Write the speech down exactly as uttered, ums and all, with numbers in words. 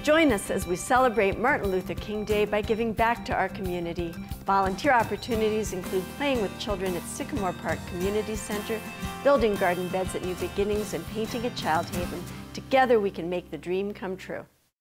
Join us as we celebrate Martin Luther King Day by giving back to our community. Volunteer opportunities include playing with children at Sycamore Park Community Center, building garden beds at New Beginnings, and painting at Child Haven. Together we can make the dream come true.